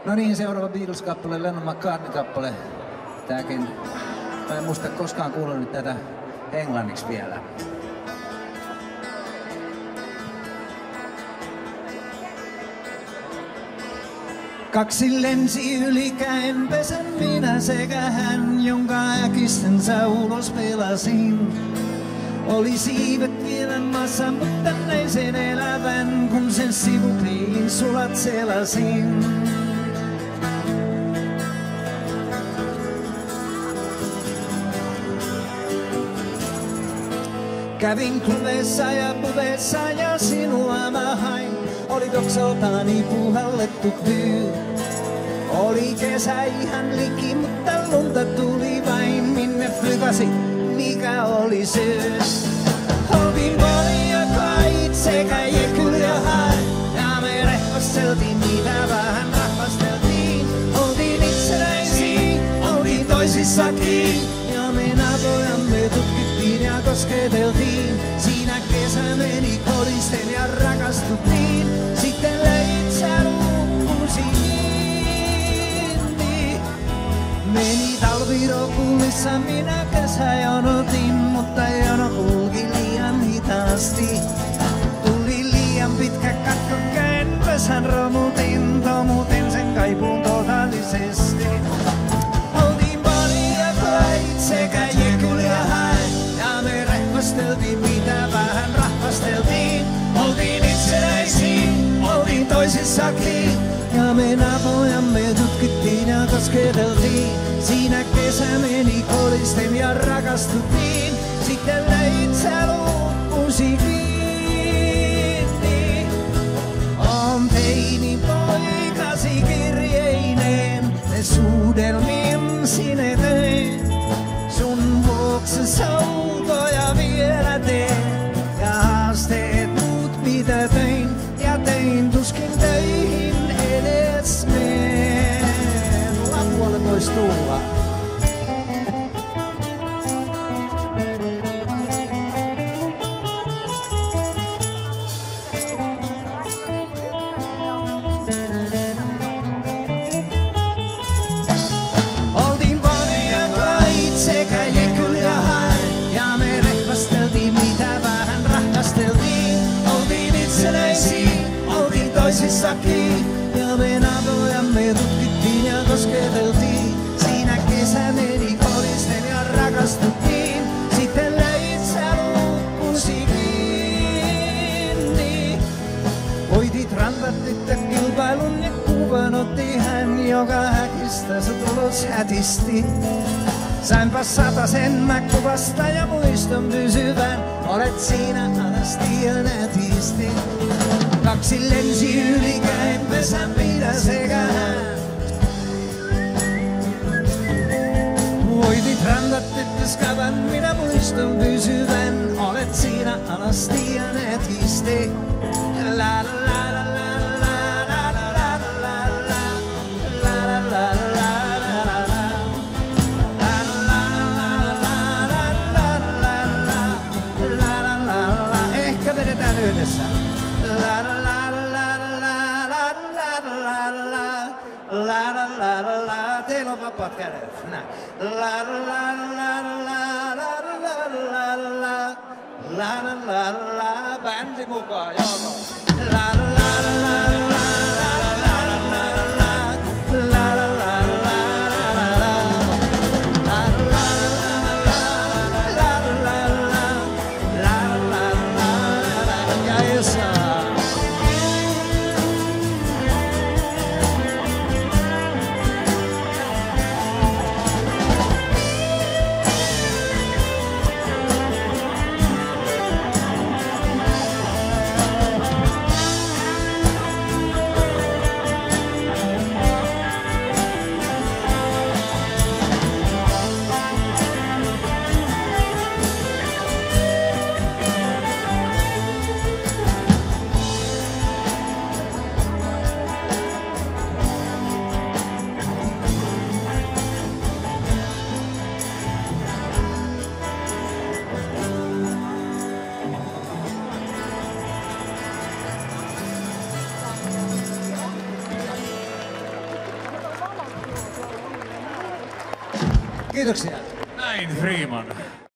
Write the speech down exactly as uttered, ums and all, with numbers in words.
No niin, seuraava Beatles-kappale, Lennon McCartney-kappale. Tääkin, mä en muista koskaan kuullut tätä englanniksi vielä. Kaksi lensi ylikäen pesän minä sekä hän, jonka äkistänsä ulos pelasin. Oli siivet vielä maassa, mutta näin sen elävän, kun sen sivupeilin sulat selasin. Kävin klubeissa ja pubeissa ja sinua mä hain. Oli doksaltaani puhallettu tyy. Oli kesä ihan liki, mutta lunta tuli vain. Minne flykasi, mikä oli syy? Oltiin poljakait sekä jekyl ja hain. Ja me rehvasteltiin, mitä vähän rahvasteltiin. Oltiin itsenäisiä, oltiin toisissakin. Ja me napojamme tutkittiin ja kosketeltiin. Siinä kesä meni kolisten ja rakastuttiin. Sitten leit sä luupusiin. Meni talvi rokullissa, minä kesä jonotin, mutta jono kulki liian hitaasti. Tuli liian pitkä katkokäen, pesän romutin, tomutin sen kaipuun totaalisesti. Oltiin poljakait sekä jekyl ja hain, ja me rehvasteltiin, mitä vähän rahvasteltiin. Oltiin itsenäisiä, oltiin toisissakin. Ja me napojamme tutkittiin ja kosketeltiin. Siinä kesä meni kolisten ja rakastuttiin. Sitten leit sä luupusi kiinni. On teini poikasi kirjeineen, ne suudelmin sinetein. Sun vuokse soutoja vielä teen, ja haasteet muut mitä tein. Ja tein tuskin töihin edes meen. Lapualle vois tulla. Oltiin poljakait sekä jekyl ja hain, ja me rehvasteltiin, mitä vähän rahkasteltiin. Oltiin itsenäisiä, oltiin toisissakin. Ja me napojamme tutkittiin ja kosketeltiin. Siinä kesä meni kolisten ja rakastuttiin. Sitten leit sä luupusi kiinni. Voitit rantatyttö kilpailun ja kuvan otti hän, joka häkistä se tulos hätisti. Sainpa satasen mä kuvasta ja muiston pysyvän. Olet siinä alasti ja nätisti. Kaksi lensi ylikäen pesän minä sekä hän. Voitit rantat tyttöskavan, minä muiston pysyvän. Olet siinä alasti ja nätisti. La la la la la la la la la la la la la la. Ehkä vedetään yhdessä. La la la la la la la la la la la la la la. Teillä on vapaat kädet. Näin. La la la la la la la la la la la la la. Bändi mukaan, joo. La la la la la la la la la la la la. Kiitoksia. Näin Freeman.